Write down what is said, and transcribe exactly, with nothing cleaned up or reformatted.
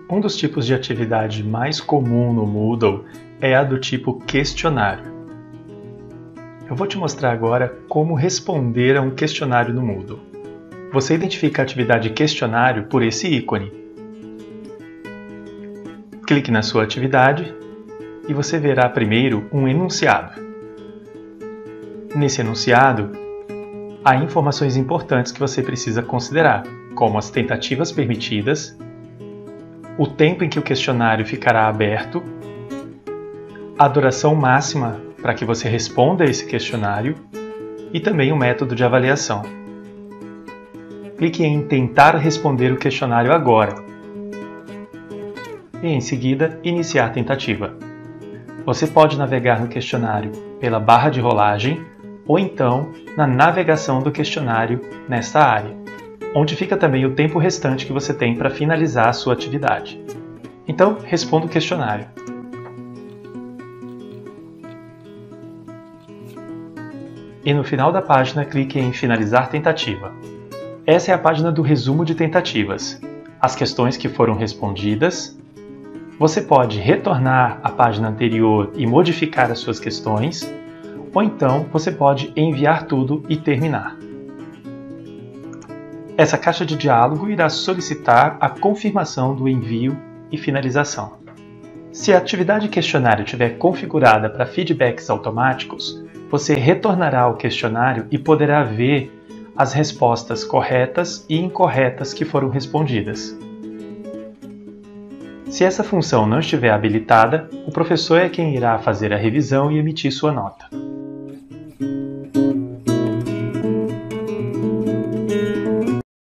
Um dos tipos de atividade mais comum no Moodle é a do tipo questionário. Eu vou te mostrar agora como responder a um questionário no Moodle. Você identifica a atividade questionário por esse ícone. Clique na sua atividade e você verá primeiro um enunciado. Nesse enunciado, há informações importantes que você precisa considerar, como as tentativas permitidas, o tempo em que o questionário ficará aberto, a duração máxima para que você responda a esse questionário e também o método de avaliação. Clique em Tentar responder o questionário agora e, em seguida, Iniciar tentativa. Você pode navegar no questionário pela barra de rolagem ou então na navegação do questionário nesta área, onde fica também o tempo restante que você tem para finalizar a sua atividade. Então, responda o questionário. E no final da página, clique em Finalizar tentativa. Essa é a página do resumo de tentativas, as questões que foram respondidas. Você pode retornar à página anterior e modificar as suas questões, ou então você pode enviar tudo e terminar. Essa caixa de diálogo irá solicitar a confirmação do envio e finalização. Se a atividade questionário estiver configurada para feedbacks automáticos, você retornará ao questionário e poderá ver as respostas corretas e incorretas que foram respondidas. Se essa função não estiver habilitada, o professor é quem irá fazer a revisão e emitir sua nota.